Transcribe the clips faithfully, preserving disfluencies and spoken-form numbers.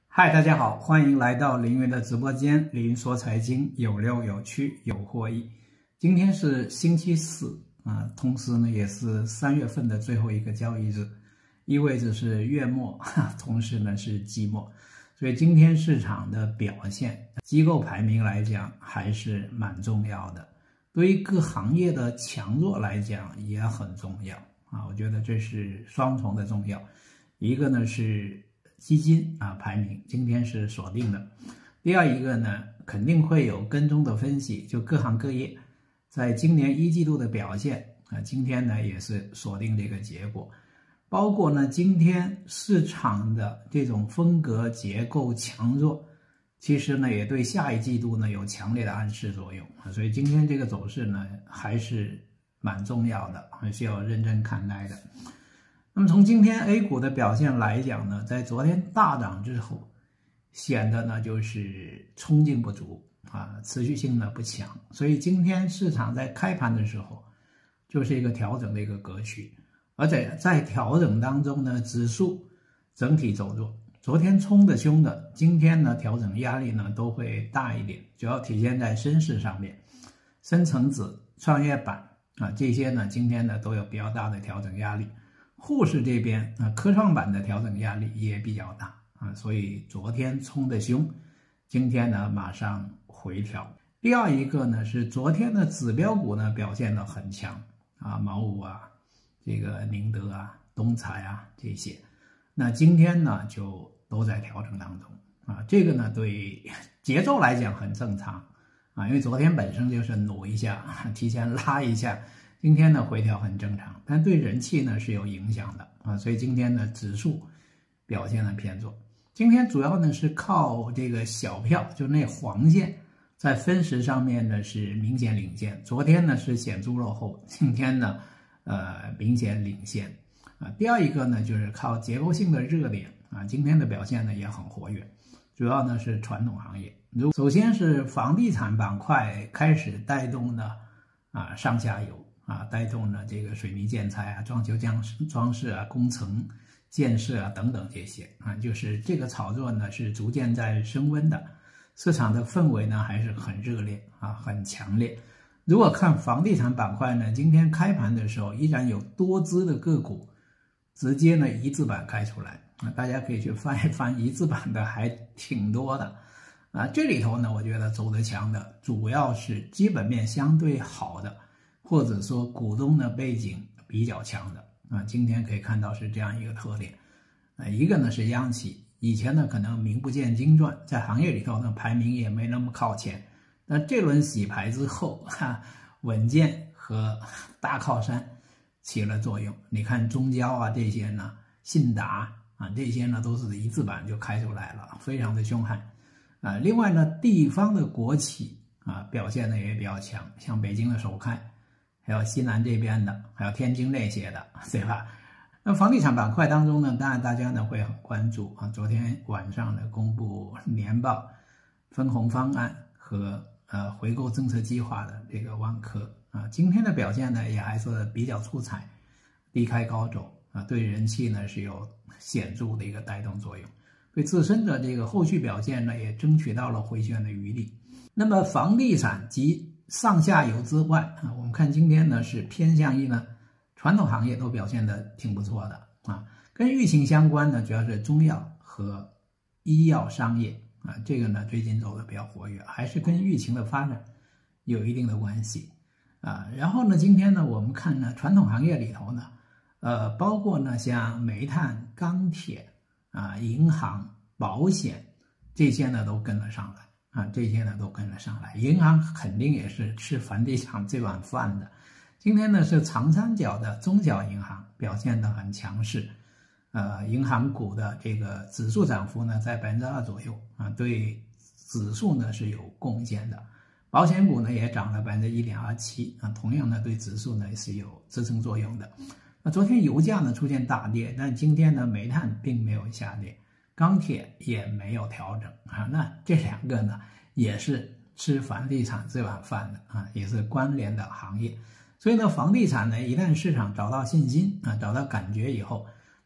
嗨，大家好，欢迎来到凌云的直播间。凌云说财经，有料有趣有获益。今天是星期四啊，同时呢也是三月份的最后一个交易日，意味着是月末，同时呢是季末，所以今天市场的表现，机构排名来讲还是蛮重要的，对于各行业的强弱来讲也很重要啊。我觉得这是双重的重要，一个呢是基金啊排名今天是锁定的，第二一个呢肯定会有跟踪的分析，就各行各业在今年一季度的表现啊，今天呢也是锁定这个结果，包括呢今天市场的这种风格结构强弱，其实呢也对下一季度呢有强烈的暗示作用啊，所以今天这个走势呢还是蛮重要的，还需要认真看待的。那么从今天 A 股的表现来讲呢，在昨天大涨之后，显得呢就是冲劲不足啊，持续性呢不强，所以今天市场在开盘的时候就是一个调整的一个格局，而且在调整当中呢，指数整体走弱，昨天冲的凶的，今天呢调整压力呢都会大一点，主要体现在深市上面，深成指、创业板啊这些呢今天呢都有比较大的调整压力。沪市这边啊，科创板的调整压力也比较大啊，所以昨天冲的凶，今天呢马上回调。第二一个呢是昨天的指标股呢表现得很强啊，茅屋啊、这个宁德啊、东财啊这些，那今天呢就都在调整当中啊，这个呢对节奏来讲很正常啊，因为昨天本身就是努一下，提前拉一下。今天呢回调很正常，但对人气呢是有影响的啊，所以今天呢指数表现的偏弱。今天主要呢是靠这个小票，就那黄线在分时上面呢是明显领先，昨天呢是显著落后，今天呢呃明显领先啊。第二一个呢就是靠结构性的热点啊，今天的表现呢也很活跃，主要呢是传统行业，首先是房地产板块开始带动呢啊上下游。啊，带动了这个水泥建材啊、装修装装饰啊、工程建设啊等等这些啊，就是这个炒作呢是逐渐在升温的，市场的氛围呢还是很热烈啊，很强烈。如果看房地产板块呢，今天开盘的时候依然有多只的个股直接呢一字板开出来啊，大家可以去翻一翻，一字板的还挺多的啊。这里头呢，我觉得走得强的主要是基本面相对好的。或者说股东的背景比较强的啊，今天可以看到是这样一个特点啊，一个呢是央企，以前呢可能名不见经传，在行业里头呢排名也没那么靠前，那这轮洗牌之后哈，稳健和大靠山起了作用。你看中交啊这些呢，信达啊这些呢都是一字板就开出来了，非常的凶悍啊。另外呢，地方的国企啊表现的也比较强，像北京的首开。还有西南这边的，还有天津那些的，对吧？那房地产板块当中呢，当然大家呢会很关注啊。昨天晚上呢公布年报、分红方案和呃回购政策计划的这个万科啊，今天的表现呢也还是比较出彩，低开高走啊，对人气呢是有显著的一个带动作用，对自身的这个后续表现呢也争取到了回旋的余地。那么房地产及上下游之外啊，我们看今天呢是偏向于呢传统行业都表现的挺不错的啊，跟疫情相关的主要是中药和医药商业啊，这个呢最近走的比较活跃，还是跟疫情的发展有一定的关系啊。然后呢，今天呢我们看呢传统行业里头呢，呃，包括呢像煤炭、钢铁啊、银行、保险这些呢都跟了上来。啊，这些呢都跟了上来，银行肯定也是吃房地产这碗饭的。今天呢是长三角的中小银行表现得很强势，呃，银行股的这个指数涨幅呢在百分之二左右啊，对指数呢是有贡献的。保险股呢也涨了百分之一点二七啊，同样呢对指数呢是有支撑作用的。那昨天油价呢出现大跌，但今天呢煤炭并没有下跌。钢铁也没有调整啊，那这两个呢也是吃房地产这碗饭的啊，也是关联的行业。所以呢，房地产呢一旦市场找到信心啊，找到感觉以后，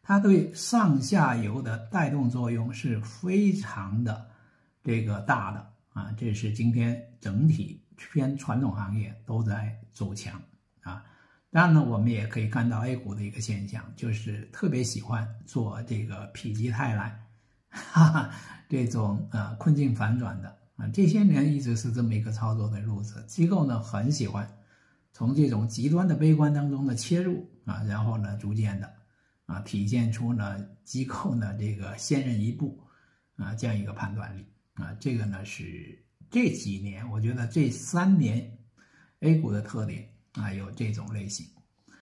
它对上下游的带动作用是非常的这个大的啊，这是今天整体偏传统行业都在走强啊。当然呢，我们也可以看到 A 股的一个现象，就是特别喜欢做这个否极泰来，哈哈，这种呃困境反转的啊，这些年一直是这么一个操作的路子。机构呢很喜欢从这种极端的悲观当中的切入啊，然后呢逐渐的啊体现出呢机构呢这个先人一步啊这样一个判断力啊，这个呢是这几年我觉得这三年 A 股的特点啊，有这种类型。